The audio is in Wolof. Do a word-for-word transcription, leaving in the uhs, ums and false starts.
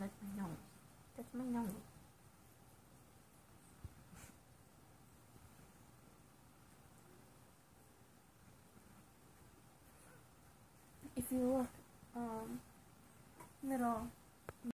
touch my nose. Touch my nose. If you look, um, little